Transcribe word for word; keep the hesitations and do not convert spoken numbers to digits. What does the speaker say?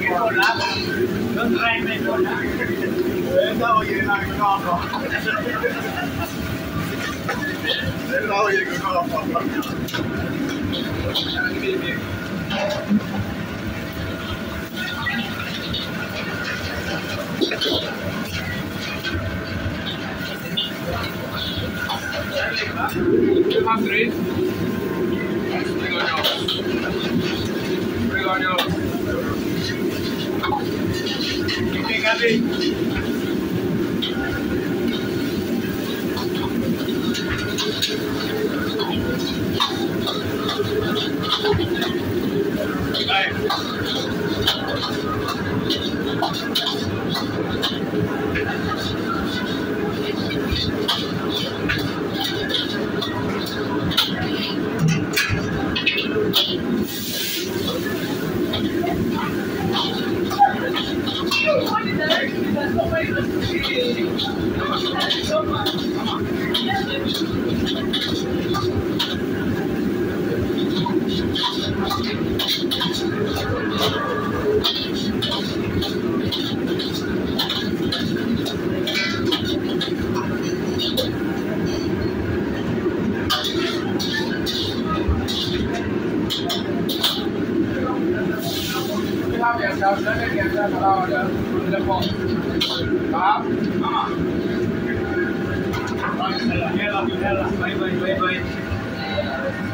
คนละเรื่องแรงไม่คนละเออเราอยู่ในกองก่อนเราอยู่ในกองก่อนHungry? Bring on yours. Bring on yours. You think happy? Hey. Bye bye bye bye.